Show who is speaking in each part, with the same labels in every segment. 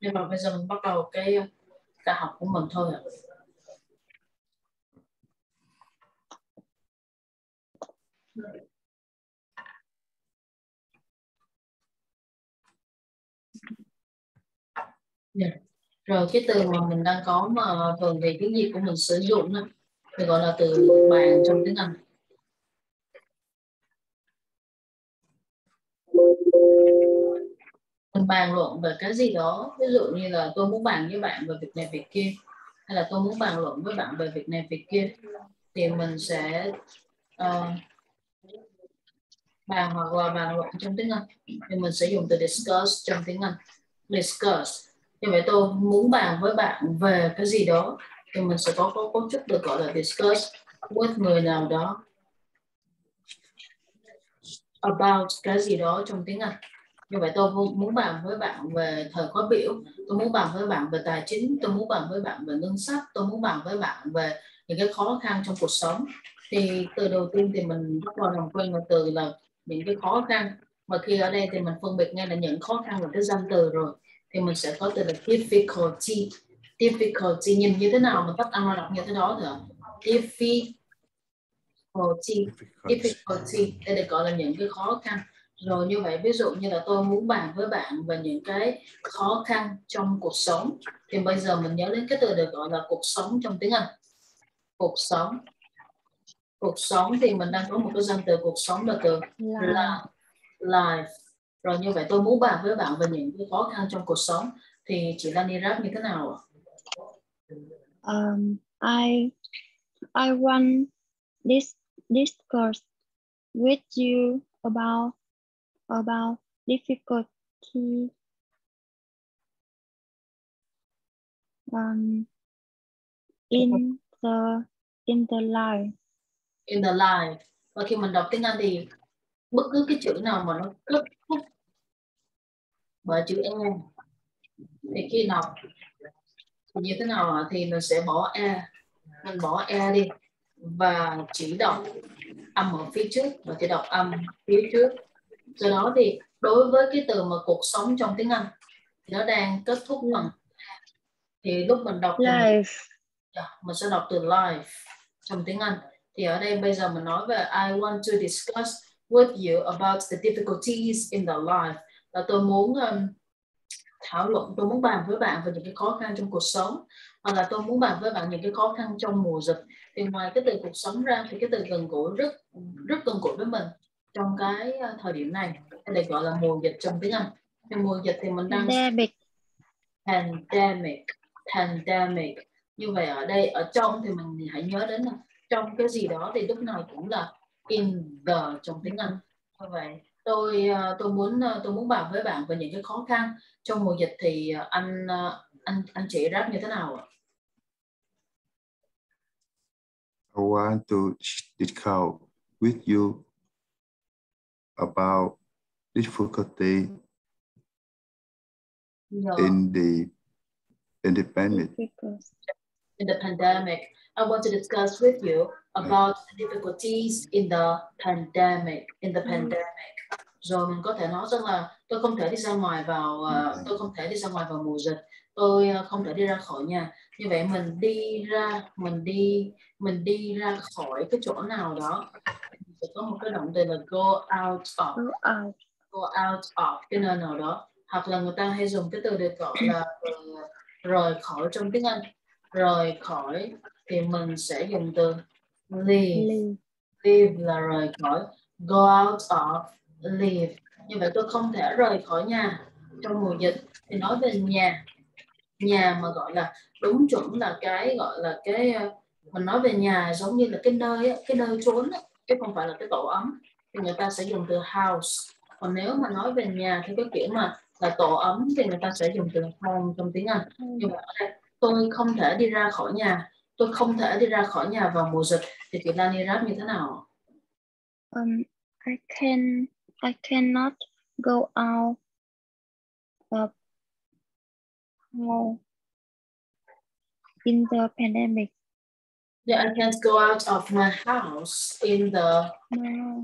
Speaker 1: Nhưng mà bây giờ mình bắt đầu cái ca học của mình thôi ạ. Yeah. Rồi cái từ mà mình đang có mà thường thì tiếng Việt của mình sử dụng đó, thì gọi là từ bàn trong tiếng Anh. Mình bàn luận về cái gì đó, ví dụ như là tôi muốn bàn với bạn về việc này việc kia, hay là tôi muốn bàn luận với bạn về việc này việc kia, thì mình sẽ bàn hoặc là bàn luận trong tiếng Anh, thì mình sẽ dùng từ discuss trong tiếng Anh. Discuss. Như vậy tôi muốn bàn với bạn về cái gì đó, thì mình sẽ có cấu trúc được gọi là discuss with người nào đó about cái gì đó trong tiếng Anh. Như vậy tôi muốn bàn với bạn về thời khóa biểu, tôi muốn bàn với bạn về tài chính, tôi muốn bàn với bạn về ngân sách, tôi muốn bàn với bạn về những cái khó khăn trong cuộc sống. Thì từ đầu tiên thì mình bắt đầu làm quen với từ là những cái khó khăn, mà khi ở đây thì mình phân biệt ngay là những khó khăn là cái danh từ rồi, thì mình sẽ có từ là difficulty. Difficulty nhìn như thế nào mình tắt âm ra đọc như thế đó thôi. Difficulty đây được gọi là những cái khó khăn. Rồi như vậy ví dụ như là tôi muốn bàn với bạn về những cái khó khăn trong cuộc sống, thì bây giờ mình nhớ đến cái từ được gọi là cuộc sống trong tiếng Anh. Cuộc sống thì mình đang có một cái danh từ cuộc sống là từ là life. Rồi như vậy tôi muốn bàn với bạn về những cái khó khăn trong cuộc sống, thì chị Lani rap như thế nào ạ?
Speaker 2: I want discuss with you about difficulty in the life.
Speaker 1: In the life. Và khi mình đọc tiếng Anh thì bất cứ cái chữ nào mà nó kết thúc bởi chữ e thì khi đọc thì như thế nào ạ? Thì mình sẽ bỏ e, mình bỏ e đi và chỉ đọc âm ở phía trước, và chỉ đọc âm phía trước. Do đó thì đối với cái từ mà cuộc sống trong tiếng Anh thì nó đang kết thúc bằng, thì lúc mình đọc thì mình sẽ đọc từ life trong tiếng Anh. Thì ở đây bây giờ mình nói về I want to discuss with you about the difficulties in the life, là tôi muốn thảo luận, tôi muốn bàn với bạn về những cái khó khăn trong cuộc sống, hoặc là tôi muốn bàn với bạn những cái khó khăn trong mùa dịch. Thì ngoài cái từ cuộc sống ra thì cái từ gần gũi rất gần gũi với mình trong cái thời điểm này, hay được gọi là mùa dịch trong tiếng Anh. Thì mùa dịch thì mình đang pandemic. Như vậy ở đây ở trong thì mình hãy nhớ đến là trong cái gì đó thì lúc nào cũng là in the trong tiếng Anh. Như vậy tôi muốn bàn với bạn về những cái khó khăn trong mùa dịch, thì anh chị rap như thế nào ạ?
Speaker 3: I want to discuss with you about difficulty in the pandemic.
Speaker 1: In the pandemic. I want to discuss with you about the difficulties in the pandemic. Rồi mình có thể nói rằng là tôi không thể đi ra ngoài vào mùa dịch, tôi không thể đi ra khỏi nhà. Như vậy mình đi ra khỏi cái chỗ nào đó, sẽ có một cái động từ là go out of cái nơi nào đó, hoặc là người ta hay dùng cái từ được gọi là rời khỏi trong tiếng Anh. Rời khỏi thì mình sẽ dùng từ leave là rời khỏi, go out of, leave. Như vậy tôi không thể rời khỏi nhà trong mùa dịch, thì nói về nhà mà gọi là đúng chuẩn là cái gọi là cái mình nói về nhà giống như là cái nơi trốn ấy, chứ không phải là cái tổ ấm, thì người ta sẽ dùng từ house. Còn nếu mà nói về nhà theo cái kiểu mà là tổ ấm thì người ta sẽ dùng từ home trong tiếng Anh. Nhưng mà ở đây tôi không thể đi ra khỏi nhà, vào mùa dịch, thì chị Lani rap như thế nào?
Speaker 2: I cannot go out in the pandemic.
Speaker 1: Yeah, I can't go out of my house in the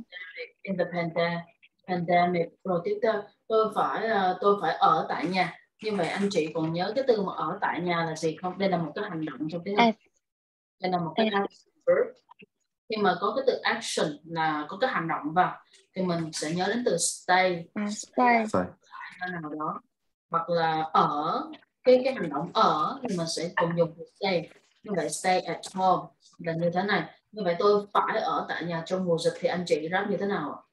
Speaker 1: pandemic. Rồi tiếp theo tôi phải ở tại nhà Như vậy anh chị còn nhớ cái từ mà ở tại nhà là gì không? Đây là một cái hành động trong tiếng Anh. Đây là một cái action verb. Khi mà có cái từ action là có cái hành động vào thì mình sẽ nhớ đến từ stay.
Speaker 2: Stay.
Speaker 1: Nào đó. Hoặc là ở, cái hành động ở thì mình sẽ cùng dùng từ stay. Như vậy stay at home là như thế này. Như vậy tôi phải ở tại nhà trong mùa dịch thì anh chị ráp như thế nào ạ?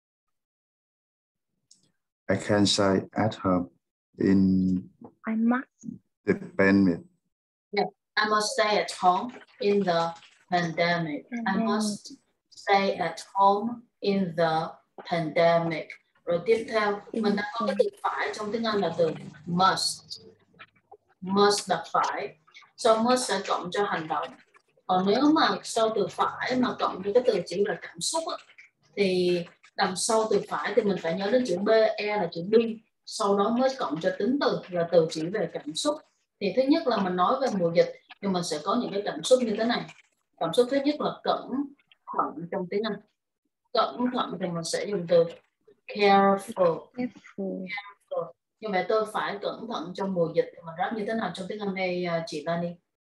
Speaker 3: I can stay at home in
Speaker 2: I must.
Speaker 3: the pandemic.
Speaker 1: Yeah. I must stay at home in the pandemic. I must stay at home in the pandemic. Rồi tiếp theo, mình đang có cái từ phải trong tiếng Anh là từ must. Must là phải. So must sẽ cộng cho hành động. Còn nếu mà sau từ phải mà cộng với cái từ chỉ là cảm xúc á, thì đằng sau từ phải thì mình phải nhớ đến chữ be là chữ be. Sau đó mới cộng cho tính từ là từ chỉ về cảm xúc. Thì thứ nhất là mình nói về mùa dịch thì mình sẽ có những cái cảm xúc như thế này. Cảm xúc thứ nhất là cẩn thận trong tiếng Anh. Cẩn thận thì mình sẽ dùng từ careful. Như vậy tôi phải cẩn thận trong mùa dịch thì mình ráp như thế nào trong tiếng Anh đây chị Lani?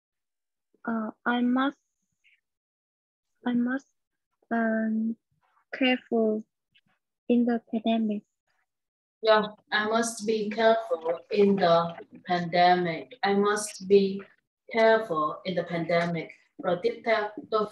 Speaker 2: I must careful in the pandemic.
Speaker 1: Yeah, I must be careful in the pandemic. I must be careful in the pandemic. Rồi tiếp theo,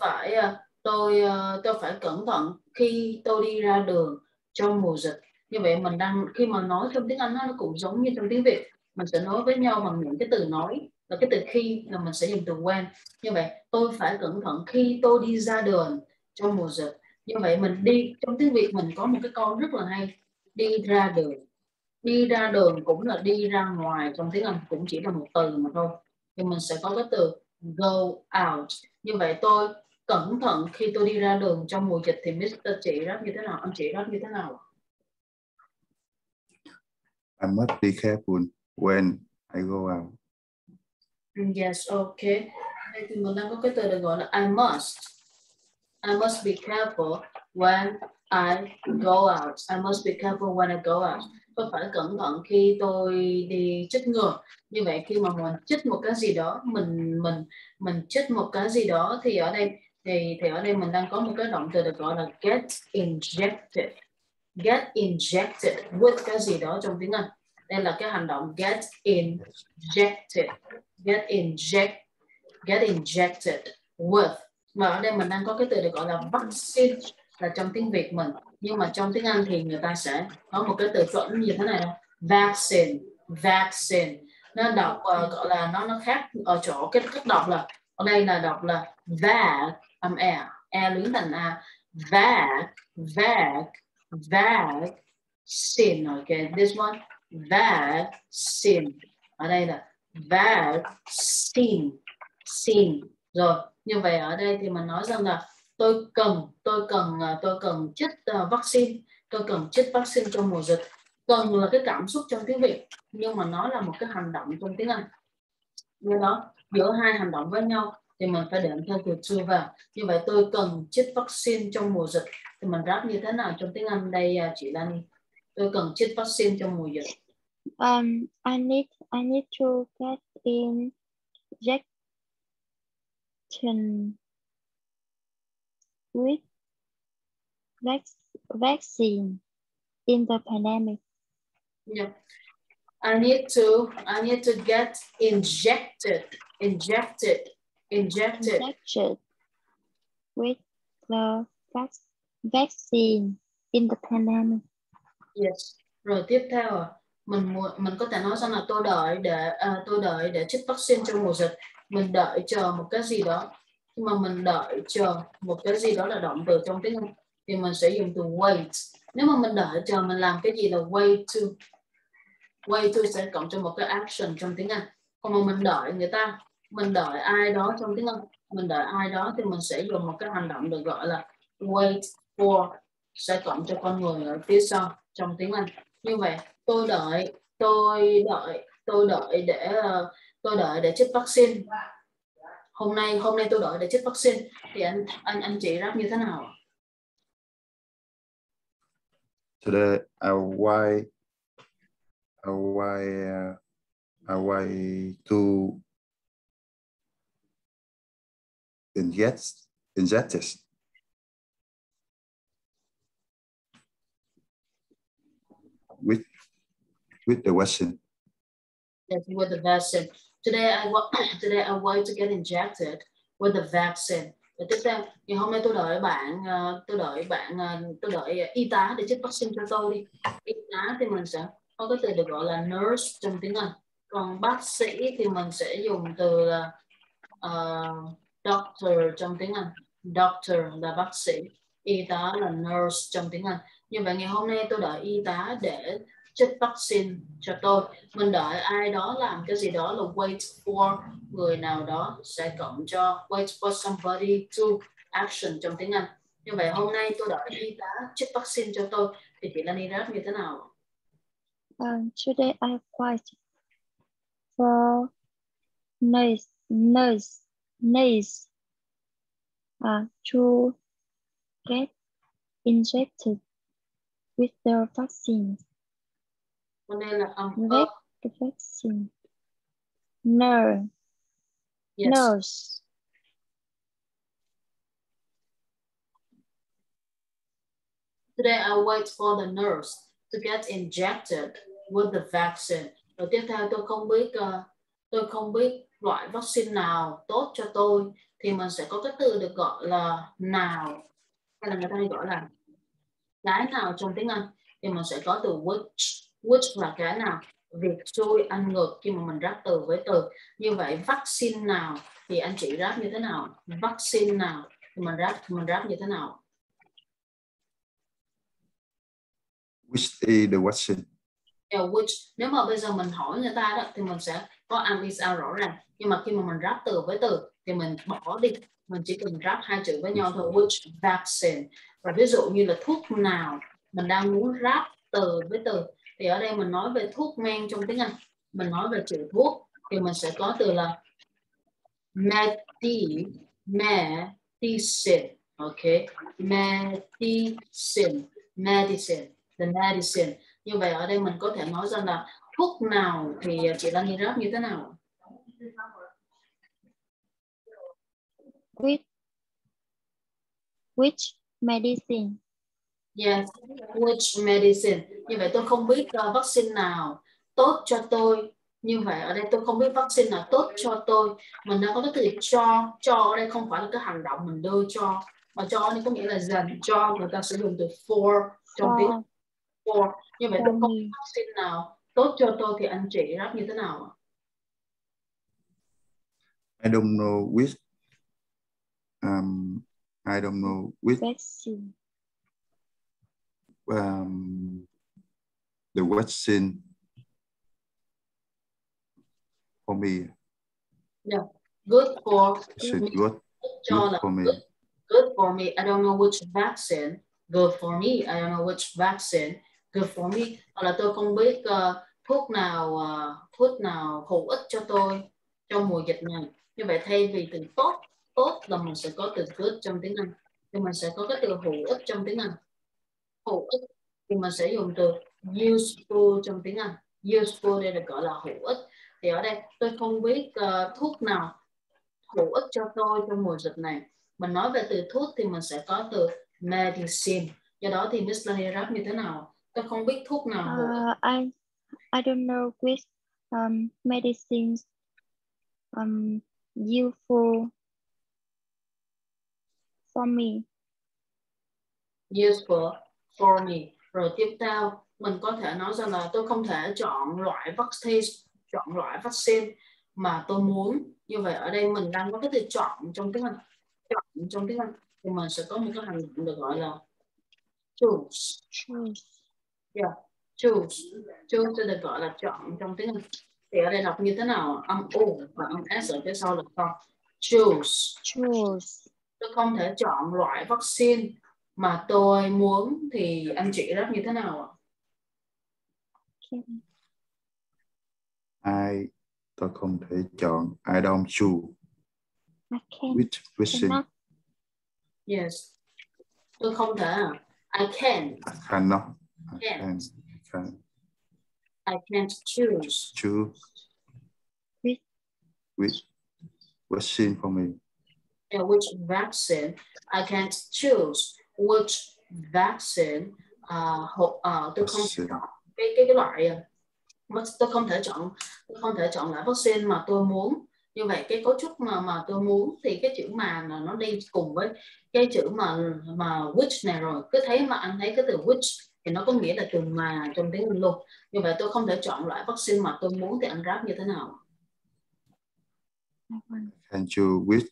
Speaker 1: tôi phải cẩn thận khi tôi đi ra đường trong mùa dịch. Như vậy mình khi mà nói trong tiếng Anh nó cũng giống như trong tiếng Việt, mình sẽ nói với nhau bằng những cái từ nói, là cái từ khi là mình sẽ dùng từ when. Như vậy tôi phải cẩn thận khi tôi đi ra đường trong mùa dịch. Như vậy mình đi trong tiếng Việt mình có một cái câu rất là hay, đi ra đường. Đi ra đường cũng là đi ra ngoài, trong tiếng Anh cũng chỉ là một từ mà thôi. Thì mình sẽ có cái từ go out. Như vậy tôi cẩn thận khi tôi đi ra đường trong mùa dịch thì Mr. chị ráp như thế nào? Anh chị ráp như thế nào?
Speaker 3: I must be careful when I go out.
Speaker 1: Yes, okay. Đây thì mình đang có cái từ được gọi là I must. I must be careful when I go out. I must be careful when I go out. Tôi phải cẩn thận khi tôi đi chích ngừa. Như vậy khi mà mình chích một cái gì đó, mình chích một cái gì đó thì ở đây ở đây mình đang có một cái động từ được gọi là get injected. Get injected with cái gì đó trong tiếng Anh. Đây là cái hành động get injected. Get injected with. Mà ở đây mình đang có cái từ được gọi là vaccine là trong tiếng Việt mình, nhưng mà trong tiếng Anh thì người ta sẽ có một cái từ chuẩn như thế này đâu. Vaccine. Nó đọc gọi là nó khác ở chỗ cái cách đọc là ở đây là đọc là vac âm e luyến thành a, vaccine. Okay, this one vaccine. Ở đây là vaccine. Rồi, như vậy ở đây thì mình nói rằng là tôi cần chích vaccine, tôi cần chích vaccine trong mùa dịch. Cần là cái cảm xúc trong tiếng Việt, nhưng mà nó là một cái hành động trong tiếng Anh. Do đó, giữa hai hành động với nhau thì mình phải đệm theo từ to vào. Như vậy tôi cần chích vaccine trong mùa dịch thì mình ráp như thế nào trong tiếng Anh đây chị Lani? Tôi cần chích vaccine trong mùa dịch.
Speaker 2: I need to get injection with vaccine in the pandemic.
Speaker 1: Yeah. I need to get injected
Speaker 2: with the vaccine in the pandemic.
Speaker 1: Yes. Rồi tiếp theo mình có thể nói rằng là tôi đợi để chích vaccine trong mùa dịch. Mình đợi chờ một cái gì đó. Nhưng mà mình đợi chờ một cái gì đó là động từ trong tiếng Anh thì mình sẽ dùng từ wait. Nếu mà mình đợi chờ mình làm cái gì là wait to sẽ cộng cho một cái action trong tiếng Anh. Còn mà mình đợi ai đó trong tiếng Anh, mình đợi ai đó thì mình sẽ dùng một cái hành động được gọi là wait for, sẽ cộng cho con người ở phía sau trong tiếng Anh. Như vậy tôi đợi để chích vaccine. Hôm nay tôi đợi để chích vaccine thì anh chị ráp như thế nào?
Speaker 3: Today I wait I want to inject it. With the vaccine.
Speaker 1: Yes, with the vaccine. Today I want to get injected with the vaccine. Và tiếp theo, ngày hôm nay tôi đợi y tá để chích vaccine cho tôi đi. Y tá thì mình sẽ có cái từ được gọi là nurse trong tiếng Anh. Còn bác sĩ thì mình sẽ dùng từ là doctor trong tiếng Anh. Doctor là bác sĩ, y tá là nurse trong tiếng Anh. Như vậy ngày hôm nay tôi đợi y tá để chích vaccine cho tôi. Mình đợi ai đó làm cái gì đó là wait for người nào đó sẽ cộng cho wait for somebody to action trong tiếng Anh. Như vậy hôm nay tôi đợi y tá chích vaccine cho tôi thì chị Lani đáp như thế nào?
Speaker 2: Today I wait for nurse to get injected with the vaccine.
Speaker 1: Hôm nay là
Speaker 2: the vaccine. Nurse.
Speaker 1: Yes.
Speaker 2: Nurse.
Speaker 1: Today I wait for the nurse to get injected with the vaccine. Rồi tiếp theo tôi không biết loại vaccine nào tốt cho tôi thì mình sẽ có cái từ được gọi là nào, hay là người ta hay gọi là cái nào trong tiếng Anh thì mình sẽ có từ which là cái nào. Việc xuôi ăn ngược khi mà mình ráp từ với từ. Như vậy vaccine nào thì anh chị ráp như thế nào? Vaccine nào thì mình ráp như thế nào?
Speaker 3: Which is the vaccine?
Speaker 1: Yeah, which, nếu mà bây giờ mình hỏi người ta đó thì mình sẽ có am is out rõ ràng, nhưng mà khi mà mình ráp từ với từ thì mình bỏ đi, mình chỉ cần ráp hai chữ với nhau thôi. Which vaccine. Và ví dụ như là thuốc nào, mình đang muốn ráp từ với từ thì ở đây mình nói về thuốc men trong tiếng Anh, mình nói về chữ thuốc thì mình sẽ có từ là medicine. Ok, medicine, the medicine. Như vậy ở đây mình có thể nói rằng là thuốc nào thì chị Lani ráp như thế nào?
Speaker 2: Which medicine?
Speaker 1: Yes, which medicine. Như vậy tôi không biết vaccine nào tốt cho tôi. Như vậy ở đây tôi không biết vaccine nào tốt cho tôi. Mình đã có cái từ cho ở đây không phải là cái hành động mình đưa cho, mà cho đây có nghĩa là dành cho, người ta sử dụng từ for trong tiếng for. Như vậy tôi không biết vaccine nào tốt cho tôi thì anh chị ráp như thế nào?
Speaker 3: I don't know which
Speaker 2: vaccine.
Speaker 3: The vaccine for me.
Speaker 1: Yeah, good for me.
Speaker 3: Good for me.
Speaker 1: Good for me. I don't know which vaccine. Good for me. I don't know which vaccine. Good for me. Hoặc là tôi không biết thuốc nào hữu ích cho tôi trong mùa dịch này. Như vậy thay vì từ tốt là mình sẽ có từ good trong tiếng Anh. Thì mình sẽ có cái từ hữu ích trong tiếng Anh. Hữu ích thì mình sẽ dùng từ useful trong tiếng Anh. Useful đây được gọi là hữu ích. Thì ở đây tôi không biết thuốc nào hữu ích cho tôi trong mùa dịch này. Mình nói về từ thuốc thì mình sẽ có từ medicine. Do đó thì Miss Lani ráp như thế nào? Tôi không biết thuốc nào hữu ích.
Speaker 2: I don't know which medicines useful for me.
Speaker 1: Useful for me. Rồi tiếp theo mình có thể nói rằng là tôi không thể chọn loại vaccine mà tôi muốn. Như vậy ở đây mình đang có cái từ chọn trong tiếng Anh. Chọn trong tiếng Anh thì mình sẽ có một cái hành động được gọi là choose. Yeah, choose sẽ được gọi là chọn trong tiếng Anh. Thì ở đây đọc như thế nào? Âm U và âm S ở phía sau là con. Choose. Tôi không thể chọn loại vaccine mà tôi muốn thì anh chị đáp như thế nào
Speaker 3: ạ? Tôi không thể chọn. I don't choose. Which vaccine?
Speaker 1: Yes. Tôi không thể. I can.
Speaker 3: I cannot. I can't
Speaker 1: choose.
Speaker 3: which vaccine for me.
Speaker 1: Yeah, which vaccine? I can't choose which vaccine. Tôi không thể chọn cái loại, tôi không thể chọn loại vaccine mà tôi muốn. Như vậy cái cấu trúc mà tôi muốn thì cái chữ mà nó đi cùng với cái chữ mà which này rồi. Cứ thấy mà anh thấy cái từ which thì nó có nghĩa là từ mà trong tiếng Anh luôn. Như vậy tôi không thể chọn loại vaccine mà tôi muốn, thì anh ráp như thế nào?
Speaker 3: Can you which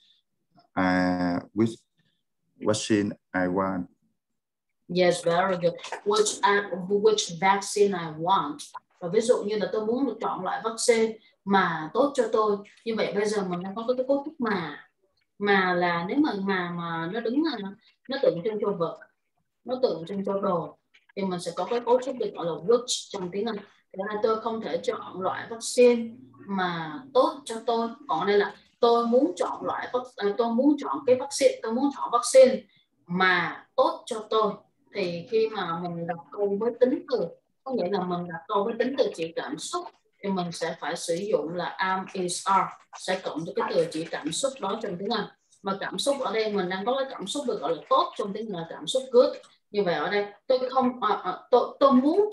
Speaker 3: vaccine I want?
Speaker 1: Yes, very good. Which vaccine I want. Và ví dụ như là tôi muốn được chọn loại vaccine mà tốt cho tôi. Như vậy bây giờ mình đang có cái cấu trúc mà là nếu mà nó đứng nó tượng trưng cho vật, nó tượng trưng cho đồ, thì mình sẽ có cái cấu trúc được gọi là which trong tiếng Anh. Thế nên tôi không thể chọn loại vaccine mà tốt cho tôi. Còn đây là tôi muốn chọn cái vaccine, tôi muốn chọn vaccine mà tốt cho tôi. Thì khi mà mình đặt câu với tính từ, có nghĩa là mình đặt câu với tính từ chỉ cảm xúc, thì mình sẽ phải sử dụng là am, is, are, sẽ cộng cho cái từ chỉ cảm xúc đó trong tiếng Anh. Mà cảm xúc ở đây mình đang có cái cảm xúc được gọi là tốt, trong tiếng Anh là cảm xúc good. Như vậy ở đây tôi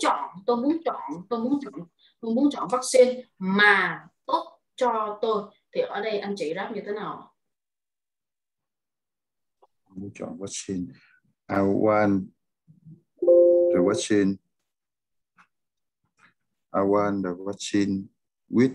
Speaker 1: muốn chọn vaccine mà tốt cho tôi, thì ở đây anh chị đáp như thế nào?
Speaker 3: Muốn chọn vaccine. I want the vaccine. I want the vaccine with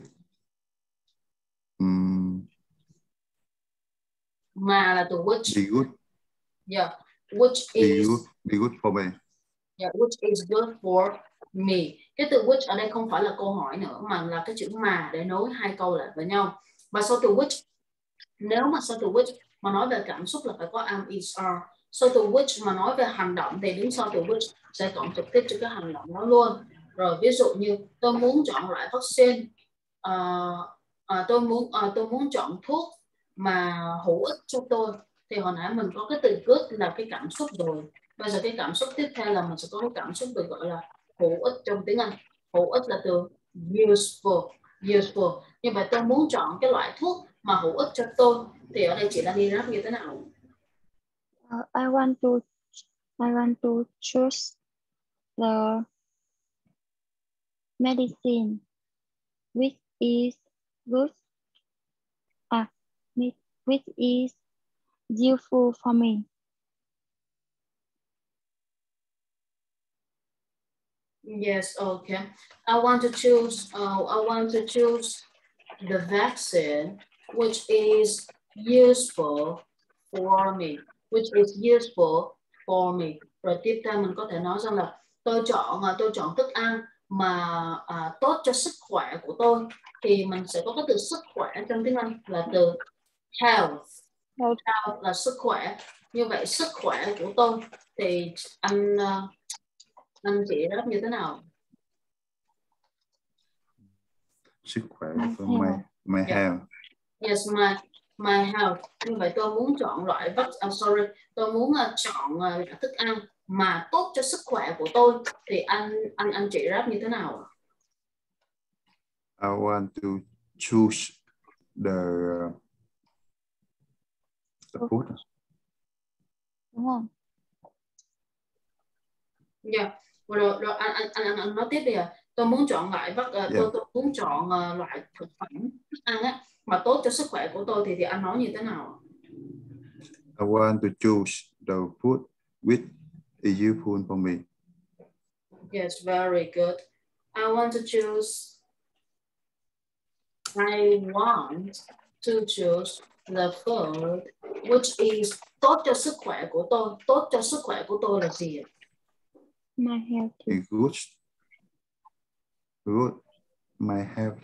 Speaker 1: Mà là từ which.
Speaker 3: be good.
Speaker 1: Yeah, which is
Speaker 3: be good for me.
Speaker 1: Yeah, which is good for me. Cái từ which ở đây không phải là câu hỏi nữa, mà là cái chữ mà để nối hai câu lại với nhau. Và sau từ which, nếu mà sau từ which mà nói về cảm xúc là phải có am, is, are. Sau từ which mà nói về hành động thì đứng sau từ which sẽ cộng trực tiếp cho cái hành động đó luôn. Rồi ví dụ như tôi muốn chọn loại vaccine, tôi muốn chọn thuốc mà hữu ích cho tôi. Thì hồi nãy mình có cái từ good là cái cảm xúc rồi. Bây giờ cái cảm xúc tiếp theo là mình sẽ có cái cảm xúc được gọi là hữu ích trong tiếng Anh. Hữu ích là từ useful. Như vậy tôi muốn chọn cái loại thuốc mà hữu ích cho tôi, thì ở đây chị đang đi ráp như thế nào?
Speaker 2: I want to choose the medicine which is good, which is useful for me.
Speaker 1: Yes, okay. I want to choose the vaccine which is useful for me. Which is useful for me. Rồi tiếp theo mình có thể nói rằng là tôi chọn thức ăn mà tốt cho sức khỏe của tôi. Thì mình sẽ có cái từ sức khỏe trong tiếng Anh là từ health. Health là sức khỏe. Như vậy sức khỏe của tôi thì anh chị đáp như thế nào?
Speaker 3: Sức khỏe của my health.
Speaker 1: Yes, my health. Như vậy tôi muốn chọn tôi muốn chọn thức ăn mà tốt cho sức khỏe của tôi, thì anh chị ráp như thế nào?
Speaker 3: I want to choose the food.
Speaker 2: Đúng không?
Speaker 1: Yeah. Rồi anh nói tiếp đi ạ. Tôi muốn chọn tôi muốn chọn loại thực phẩm thức ăn á mà tốt cho sức khỏe của tôi, thì anh nói như thế nào?
Speaker 3: I want to choose the food which is useful for me.
Speaker 1: Yes, very good. I want to choose the food which is tốt cho sức khỏe của tôi. Tốt cho sức khỏe của tôi là gì?
Speaker 2: My health.
Speaker 3: Good. My health.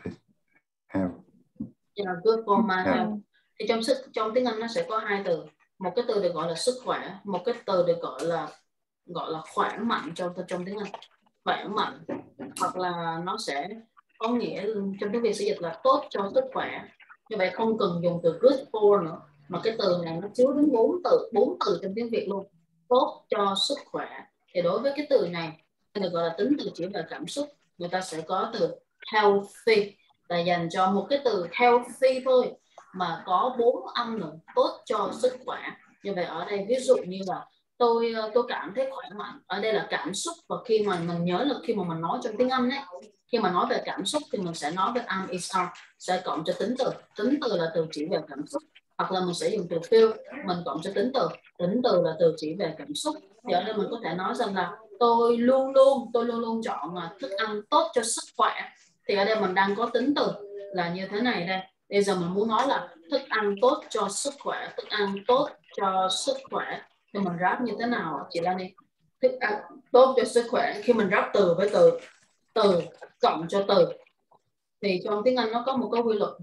Speaker 1: Yeah, good for my health. Thì trong tiếng Anh nó sẽ có hai từ. Một cái từ được gọi là sức khỏe, một cái từ được gọi là khỏe mạnh trong tiếng Anh. Khỏe mạnh, hoặc là nó sẽ có nghĩa trong tiếng Việt sẽ dịch là tốt cho sức khỏe. Như vậy không cần dùng từ good for nữa, mà cái từ này nó chứa đến 4 từ trong tiếng Việt luôn. Tốt cho sức khỏe. Thì đối với cái từ này được gọi là tính từ chỉ về cảm xúc, người ta sẽ có từ healthy. là dành cho một cái từ healthy thôi mà có 4 âm nữa, tốt cho sức khỏe. Như vậy ở đây ví dụ như là tôi cảm thấy khỏe mạnh, ở đây là cảm xúc, và khi mà mình nhớ là khi mà mình nói trong tiếng Anh ấy, khi mà nói về cảm xúc thì mình sẽ nói về am is are, sẽ cộng cho tính từ là từ chỉ về cảm xúc, hoặc là mình sẽ dùng từ feel, mình cộng cho tính từ là từ chỉ về cảm xúc. Thì ở đây mình có thể nói rằng là tôi luôn luôn chọn thức ăn tốt cho sức khỏe. Thì ở đây mình đang có tính từ là như thế này đây. Bây giờ mình muốn nói là thức ăn tốt cho sức khỏe, thức ăn tốt cho sức khỏe thì mình ráp như thế nào chị Lan đi? Thức ăn tốt cho sức khỏe, khi mình ráp từ với từ cộng cho từ thì trong tiếng Anh nó có một cái quy luật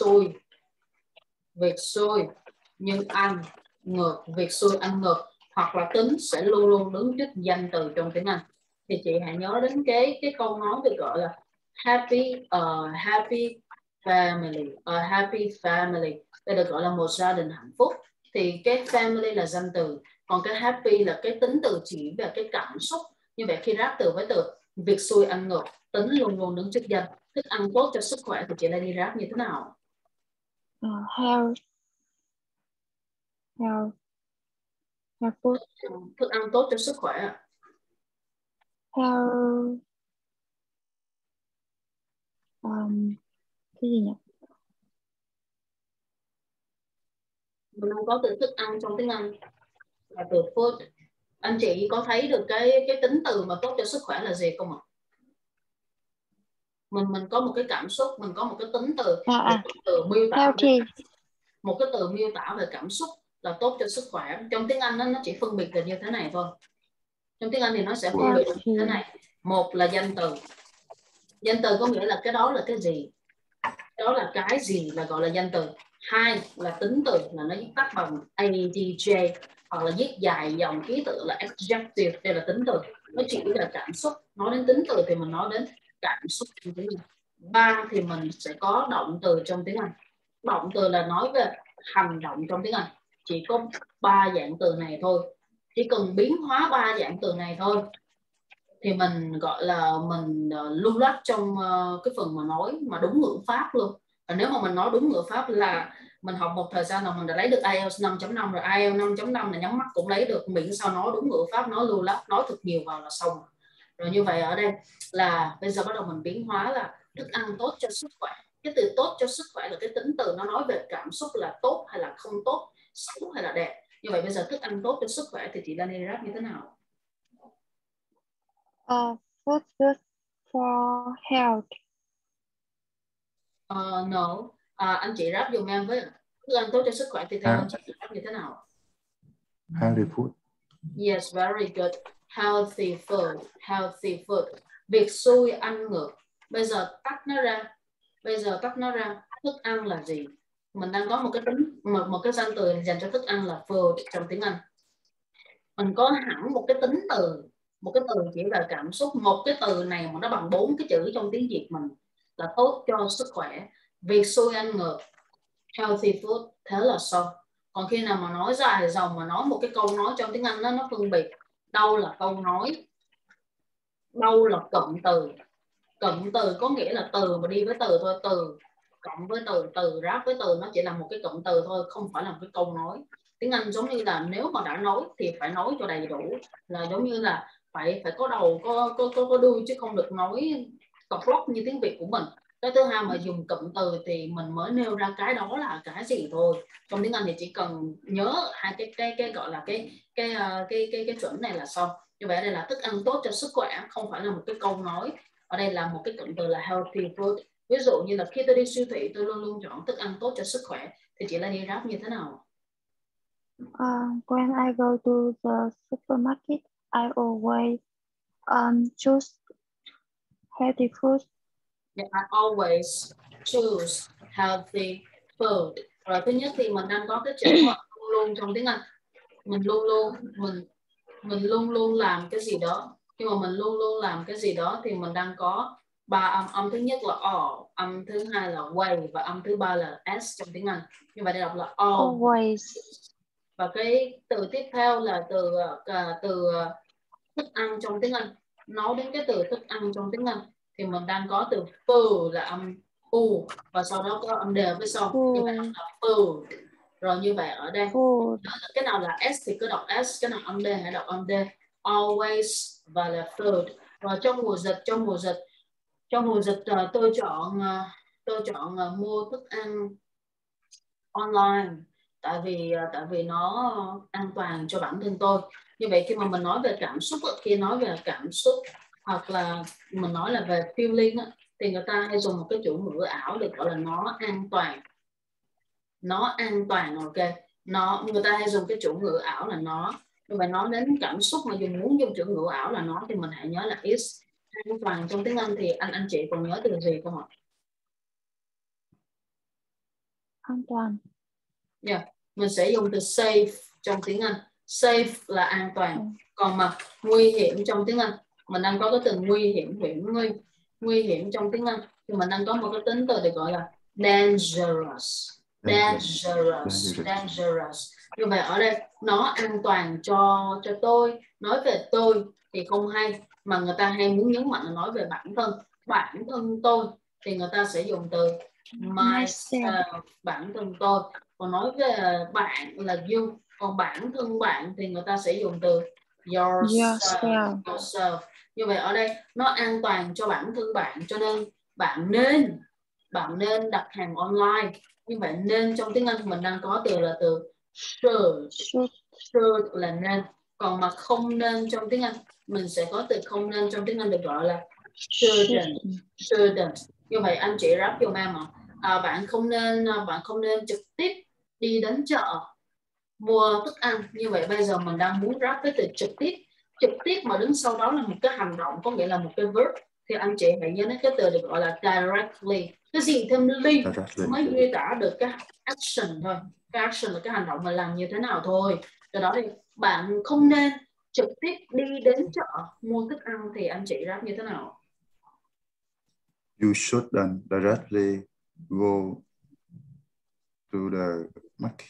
Speaker 1: việc xuôi nhưng ăn ngược, việc xuôi ăn ngược, hoặc là tính sẽ luôn luôn đứng trước danh từ trong tiếng Anh. Thì chị hãy nhớ đến cái câu nói được gọi là happy family, đây được gọi là một gia đình hạnh phúc. Thì cái family là danh từ, còn cái happy là cái tính từ chỉ về cái cảm xúc. Như vậy khi ráp từ với từ việc xuôi ăn ngược, tính luôn luôn đứng trước danh, thức ăn tốt cho sức khỏe thì chị lại đi ráp như thế nào?
Speaker 2: Health food.
Speaker 1: Thức ăn tốt cho sức khỏe.
Speaker 2: Health cái gì nhỉ?
Speaker 1: Mình không có từ thức ăn trong tiếng Anh là từ food. Anh chị có thấy được cái tính từ mà tốt cho sức khỏe là gì không ạ? Mình có một cái cảm xúc, mình có một cái tính từ, một cái từ miêu tả, một cái từ miêu tả về cảm xúc là tốt cho sức khỏe. Trong tiếng Anh nó chỉ phân biệt là như thế này thôi. Trong tiếng Anh thì nó sẽ phân biệt như thế này. Một là danh từ. Danh từ có nghĩa là cái đó là cái gì, đó là cái gì là gọi là danh từ. Hai là tính từ, là nó viết tắt bằng adj, hoặc là viết dài dòng ký tự là adjective, đây là tính từ, nó chỉ là cảm xúc. Nói đến tính từ thì mình nói đến cảm xúc trong tiếng Anh. Ba thì mình sẽ có động từ trong tiếng Anh. Động từ là nói về hành động trong tiếng Anh. Chỉ có 3 dạng từ này thôi, chỉ cần biến hóa 3 dạng từ này thôi thì mình gọi là mình lưu loát trong cái phần mà nói mà đúng ngữ pháp luôn. Và nếu mà mình nói đúng ngữ pháp là mình học một thời gian là mình đã lấy được IELTS 5.5 rồi. IELTS 5.5 là nhắm mắt cũng lấy được, miễn sao nói đúng ngữ pháp, nói lưu loát, nói thật nhiều vào là xong. Rồi như vậy ở đây là bây giờ bắt đầu mình biến hóa là thức ăn tốt cho sức khỏe. Cái từ tốt cho sức khỏe là cái tính từ, nó nói về cảm xúc là tốt hay là không tốt, xấu hay là đẹp. Như vậy bây giờ thức ăn tốt cho sức khỏe thì chị Dani rap như thế nào?
Speaker 2: Food good for health.
Speaker 1: No. Anh chị rap dùm em với thức ăn tốt cho sức khỏe thì theo anh chị rap như thế nào?
Speaker 3: Healthy food.
Speaker 1: Yes, very good. Healthy food. Healthy food. Việc xuôi ăn ngược. Bây giờ tách nó ra. Thức ăn là gì? Mình đang có một cái tính, một cái danh từ dành cho thức ăn là food trong tiếng Anh. Mình có hẳn một cái tính từ, một cái từ chỉ là cảm xúc. Một cái từ này mà nó bằng 4 cái chữ trong tiếng Việt mình là tốt cho sức khỏe. Việc xuôi ăn ngược, healthy food, thế là xong. Còn khi nào mà nói dài dòng mà nói một cái câu nói trong tiếng Anh nó phân biệt đâu là câu nói, đâu là cụm từ. Cụm từ có nghĩa là từ mà đi với từ thôi, từ cộng với từ ráp với từ, nó chỉ là một cái cụm từ thôi, không phải là một cái câu nói. Tiếng Anh giống như là nếu mà đã nói thì phải nói cho đầy đủ, là giống như là phải có đầu có đuôi, chứ không được nói cọc lóc như tiếng Việt của mình. Cái thứ hai mà dùng cụm từ thì mình mới nêu ra cái đó là cái gì thôi. Trong tiếng Anh thì chỉ cần nhớ hai cái gọi là cái chuẩn này là xong. Như vậy đây là thức ăn tốt cho sức khỏe, không phải là một cái câu nói. Ở đây là một cái cụm từ là healthy food. Ví dụ như là khi tôi đi siêu thị tôi luôn luôn chọn thức ăn tốt cho sức khỏe thì chị Lan ráp như thế nào?
Speaker 2: When I go to the supermarket, I always choose healthy food.
Speaker 1: I always choose healthy food. Rồi thứ nhất thì mình đang có cái chữ mà luôn luôn trong tiếng Anh. Mình luôn luôn làm cái gì đó. Khi mà mình luôn luôn làm cái gì đó thì mình đang có 3 âm. Âm thứ nhất là all, âm thứ hai là way và âm thứ ba là s trong tiếng Anh. Như vậy đây đọc là
Speaker 2: Always.
Speaker 1: Và cái từ tiếp theo là từ thức ăn trong tiếng Anh. Nói đến cái từ thức ăn trong tiếng Anh thì mình đang có từ food là âm U và sau đó có âm đề với sau. Như vậy là food. Rồi như vậy ở đây cái nào là S thì cứ đọc S, cái nào âm D hãy đọc âm D. Always và là food. Rồi trong mùa dịch tôi chọn mua thức ăn online tại vì nó an toàn cho bản thân tôi. Như vậy khi mà mình nói về cảm xúc, khi nói về cảm xúc hoặc là mình nói là về feeling thì người ta hay dùng một cái chủ ngữ ảo để gọi là nó an toàn. Nó an toàn, ok. Người ta hay dùng cái chủ ngữ ảo là nó. Nhưng mà nói đến cảm xúc mà muốn dùng chủ ngữ ảo là nó thì mình hãy nhớ là is. An toàn trong tiếng Anh thì anh chị còn nhớ từ gì không ạ?
Speaker 2: An toàn.
Speaker 1: Yeah. Mình sẽ dùng từ safe trong tiếng Anh. Safe là an toàn. Còn mà nguy hiểm trong tiếng Anh, mình đang có cái từ nguy hiểm trong tiếng Anh thì mình đang có một cái tính từ để gọi là dangerous. Như vậy ở đây nó an toàn cho tôi. Nói về tôi thì không hay, mà người ta hay muốn nhấn mạnh là nói về bản thân tôi thì người ta sẽ dùng từ myself, bản thân tôi. Còn nói về bạn là you, còn bản thân bạn thì người ta sẽ dùng từ yourself. Như vậy ở đây nó an toàn cho bản thân bạn, cho nên bạn nên đặt hàng online. Như vậy nên trong tiếng Anh mình đang có từ là từ should là nên. Còn mà không nên trong tiếng Anh mình sẽ có từ không nên trong tiếng Anh được gọi là shouldn't. Như vậy anh chị ráp giùm em ạ. Bạn không nên trực tiếp đi đến chợ mua thức ăn. Như vậy bây giờ mình đang muốn ráp cái từ trực tiếp mà đứng sau đó là một cái hành động, có nghĩa là một cái verb, thì anh chị hãy nhớ đến cái từ được gọi là directly. Cái gì thêm ly mới ghi tả được cái action thôi. Cái action là cái hành động mà làm như thế nào thôi. Do đó thì bạn không nên trực tiếp đi đến chợ mua thức ăn thì anh chị ráp như thế nào?
Speaker 3: You shouldn't directly go to the market.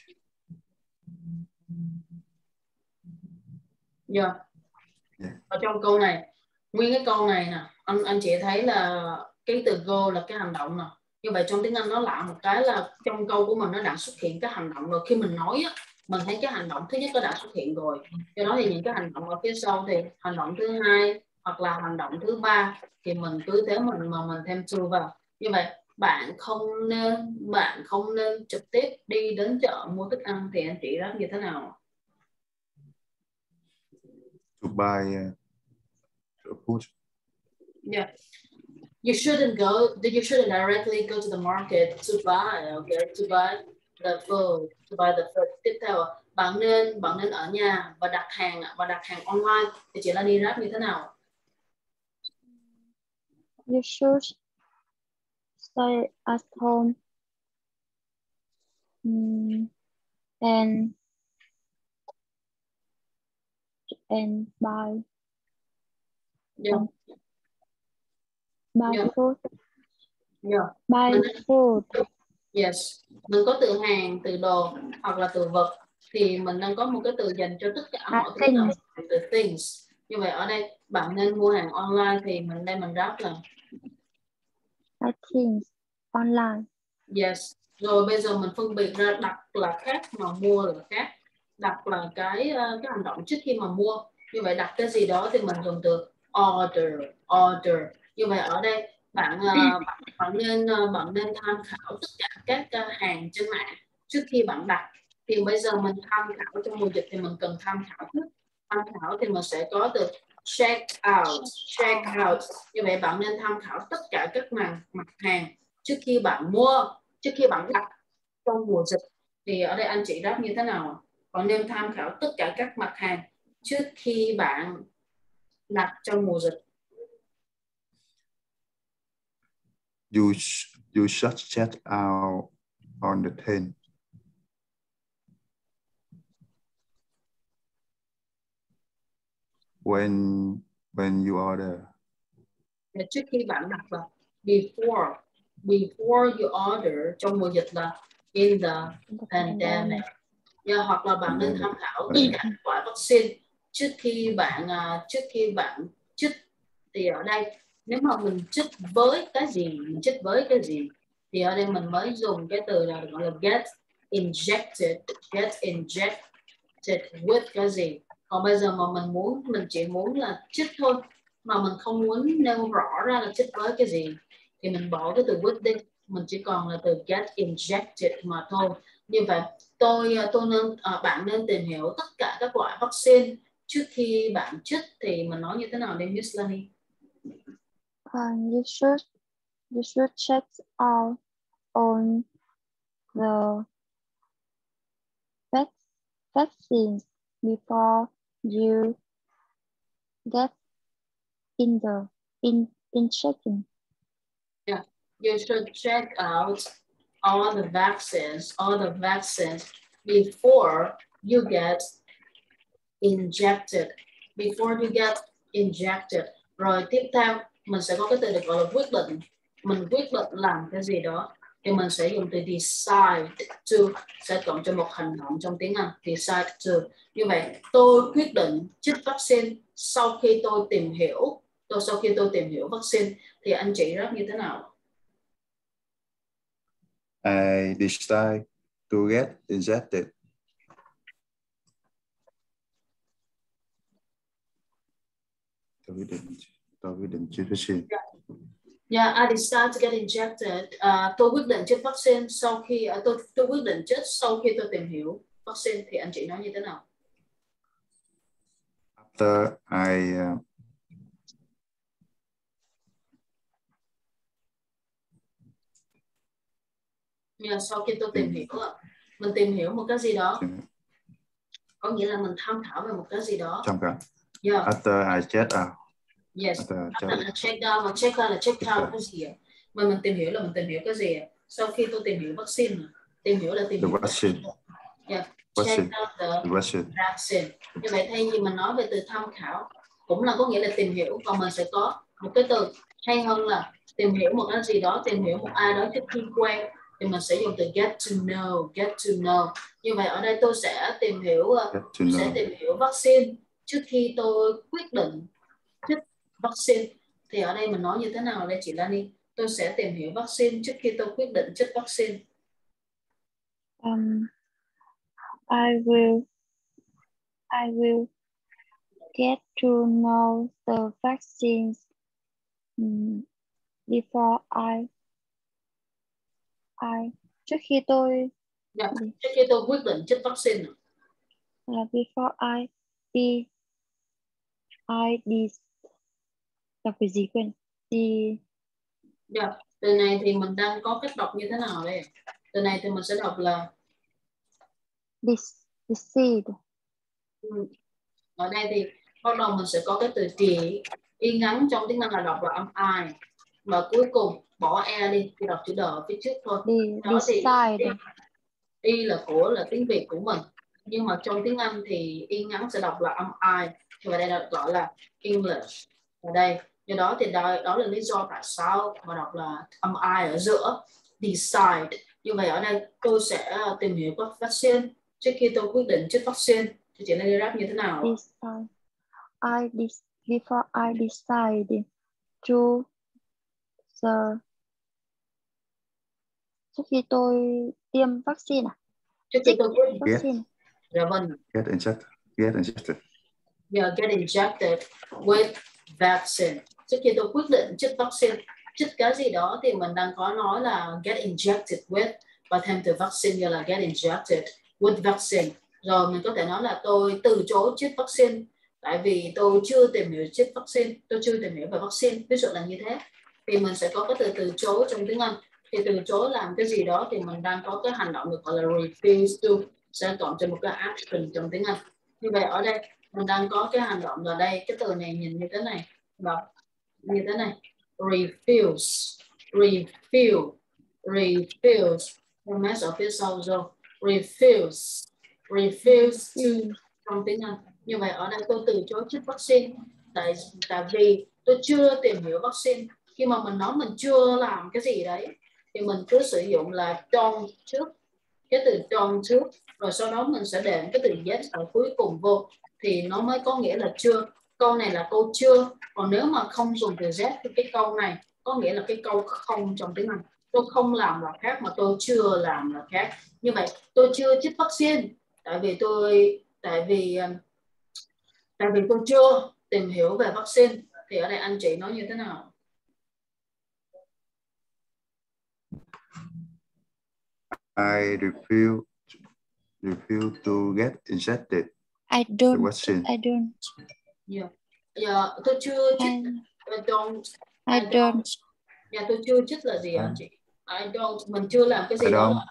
Speaker 1: Yeah. Ở trong câu này, nguyên cái câu này nè, anh chị thấy là cái từ go là cái hành động nè. Như vậy trong tiếng Anh nó lạ một cái là trong câu của mình nó đã xuất hiện cái hành động rồi. Khi mình nói á, mình thấy cái hành động thứ nhất nó đã xuất hiện rồi. Do đó thì những cái hành động ở phía sau thì hành động thứ hai hoặc là hành động thứ ba thì mình cứ thế mình thêm to vào. Như vậy bạn không nên trực tiếp đi đến chợ mua thức ăn thì anh chị nói như thế nào?
Speaker 3: To buy food.
Speaker 1: Yeah. You shouldn't directly go to the market to buy the food. Tiếp theo bạn nên ở nhà và đặt hàng online thì chị là đi ráp như thế nào?
Speaker 2: You should stay at home and buy food. Buy food.
Speaker 1: Yes. Mình có từ hàng, từ đồ hoặc là từ vật thì mình đang có một cái từ dành cho tất cả mọi thứ nào, từ things. Như vậy ở đây bạn nên mua hàng online thì mình ráp là
Speaker 2: things online.
Speaker 1: Yes. Rồi bây giờ mình phân biệt ra đặt là khác mà mua là khác. Đặt là cái hành động trước khi mà mua. Như vậy đặt cái gì đó thì mình dùng từ order. Như vậy ở đây bạn nên tham khảo tất cả các hàng trên mạng trước khi bạn đặt. Thì bây giờ mình tham khảo trong mùa dịch thì mình cần tham khảo trước. Tham khảo thì mình sẽ có từ check out. Như vậy bạn nên tham khảo tất cả các mặt hàng trước khi bạn mua, trước khi bạn đặt trong mùa dịch. Thì ở đây anh chị đáp như thế nào? Bạn nên tham khảo tất cả các mặt hàng trước khi bạn đặt trong mùa dịch.
Speaker 3: You should check out on the 10th. When you order.
Speaker 1: Trước khi bạn đặt là before you order, trong mùa dịch là in the pandemic. Hoặc là bạn nên tham khảo tất cả các loại vaccine trước khi bạn chích. Thì ở đây nếu mà mình chích với cái gì, thì ở đây mình mới dùng cái từ là gọi là get injected with cái gì. Còn bây giờ mà mình chỉ muốn là chích thôi, mà mình không muốn nêu rõ ra là chích với cái gì, thì mình bỏ cái từ with đi, mình chỉ còn là từ get injected mà thôi. Như vậy bạn nên tìm hiểu tất cả các loại vaccine trước khi bạn chích, thì mình nói như thế nào đây Miss Lani?
Speaker 2: You should check out on the vaccines before you get injection.
Speaker 1: Yeah, you should check out all the vaccines before you get injected. Rồi tiếp theo mình sẽ có cái từ được gọi là quyết định. Mình quyết định làm cái gì đó thì mình sẽ dùng từ decide to, sẽ cộng cho một hành động trong tiếng Anh, decide to. Như vậy tôi quyết định chích vaccine sau khi tôi tìm hiểu vaccine, thì anh chị rất như thế nào?
Speaker 3: I decide to get injected. Tôi quyết định chích vaccine.
Speaker 1: Yeah, I decide to get injected. Tôi quyết định chích vaccine sau khi tôi quyết định chích sau khi tôi tìm hiểu vaccine, thì anh chị nói như thế nào?
Speaker 3: After I
Speaker 1: sau khi tôi tìm hiểu, mình tìm hiểu một cái gì đó, có nghĩa là mình tham khảo về một cái gì đó. Yeah.
Speaker 3: After I check out.
Speaker 1: Yes. After I check out, mà check out là check out cái gì ạ? Mà mình tìm hiểu là mình tìm hiểu cái gì ạ? Sau khi tôi tìm hiểu vaccine, tìm hiểu là tìm hiểu
Speaker 3: vaccine.
Speaker 1: Yeah. Check out the vaccine. Như vậy thay vì mình nói về từ tham khảo, cũng là có nghĩa là tìm hiểu, còn mình sẽ có một cái từ hay hơn là tìm hiểu một cái gì đó, tìm hiểu một ai đó trước khi quen, thì mình sẽ dùng từ get to know. Như vậy ở đây tôi sẽ tìm hiểu vaccine trước khi tôi quyết định chích vaccine, thì ở đây mình nói như thế nào đây chị Lani? Tôi sẽ tìm hiểu vaccine trước khi tôi quyết định chích vaccine.
Speaker 2: I will get to know the vaccines before trước khi tôi
Speaker 1: trước khi tôi quyết định chích vaccine.
Speaker 2: Before I đọc cái gì quên
Speaker 1: từ này thì mình đang có cách đọc như thế nào đây? Từ này thì mình sẽ đọc là
Speaker 2: decide.
Speaker 1: Ở đây thì bắt đầu mình sẽ có cái từ chỉ, y ngắn trong tiếng Anh là đọc là âm I, và cuối cùng bỏ e đi thì đọc chữ đờ ở phía trước thôi. Đó thì y là tiếng Việt của mình, nhưng mà trong tiếng Anh thì y ngắn sẽ đọc là âm I, và đây là gọi là English ở đây. Do đó thì đó là lý do tại sao mà đọc là âm I ở giữa decide. Như vậy ở đây tôi sẽ tìm hiểu các vaccine trước khi tôi quyết định chích vaccine, thì chị nên rap như thế nào?
Speaker 2: Before I decide to trước khi tôi tiêm vaccine
Speaker 1: Trước khi tôi quyết định
Speaker 2: vaccine.
Speaker 3: Get injected.
Speaker 1: Yeah, get injected with vaccine. Trước khi tôi quyết định chích vaccine, chích cái gì đó thì mình đang có nói là get injected with, và thêm từ vaccine như là get injected with vaccine. Rồi mình có thể nói là tôi từ chối chích vaccine tại vì tôi chưa tìm hiểu chích vaccine, tôi chưa tìm hiểu về vaccine, ví dụ là như thế. Thì mình sẽ có cái từ chối trong tiếng Anh. Thì từ chối làm cái gì đó thì mình đang có cái hành động được gọi là refuse to, sẽ cộng cho một cái action trong tiếng Anh. Như vậy ở đây mình đang có cái hành động ở đây, cái từ này nhìn như thế này, đọc như thế này, refuse, không mess ở phía sau rồi, refuse to trong tiếng Anh. Như vậy ở đây tôi từ chối chích vaccine tại vì tôi chưa tìm hiểu vaccine. Khi mà mình nói mình chưa làm cái gì đấy thì mình cứ sử dụng là don't trước, cái từ don't trước, rồi sau đó mình sẽ để cái từ yes ở cuối cùng vô, thì nó mới có nghĩa là chưa. Câu này là câu chưa, còn nếu mà không dùng từ z thì cái câu này có nghĩa là cái câu không trong tiếng Anh. tôi không làm là khác, mà tôi chưa làm là khác. Như vậy tôi chưa chích vaccine tại vì tôi chưa tìm hiểu về vaccine. Thì ở đây anh chị nói như thế nào?
Speaker 3: I refuse to get injected.
Speaker 2: I
Speaker 3: The vaccine.
Speaker 2: don't.
Speaker 1: Yeah, tôi chưa chích. I don't. Yeah, tôi chưa chích là gì anh chị? I don't, mình chưa làm cái gì đó là.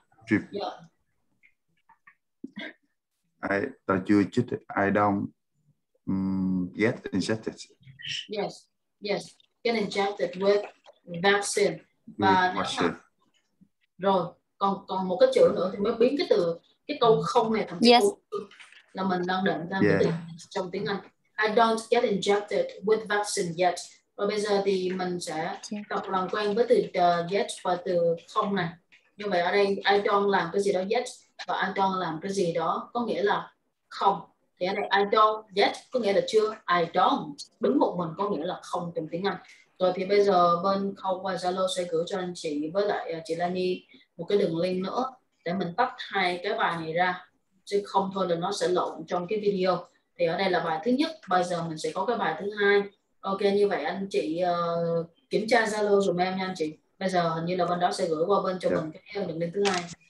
Speaker 3: Tôi chưa chích. I don't get injected.
Speaker 1: Yes, get injected with vaccine. Và rồi còn một cái chữ nữa thì mới biến cái câu không này thành cái câu là mình đang định ra cái từ trong tiếng Anh. I don't get injected with vaccine yet. Và bây giờ thì mình sẽ tập làm quen với từ yet và từ không này. Như vậy ở đây I don't làm cái gì đó yet và I don't làm cái gì đó có nghĩa là không. Thì ở đây I don't yet có nghĩa là chưa, I don't đứng một mình có nghĩa là không trong tiếng Anh. Rồi thì bây giờ bên Khâu qua Zalo sẽ gửi cho anh chị với lại chị Lani một cái đường link nữa để mình tách hai cái bài này ra, chứ không thôi là nó sẽ lộn trong cái video. Thì ở đây là bài thứ nhất, bây giờ mình sẽ có cái bài thứ hai. Ok, như vậy anh chị kiểm tra Zalo dùm em nha anh chị. Bây giờ hình như là bên đó sẽ gửi qua bên cho mình cái đường link thứ hai.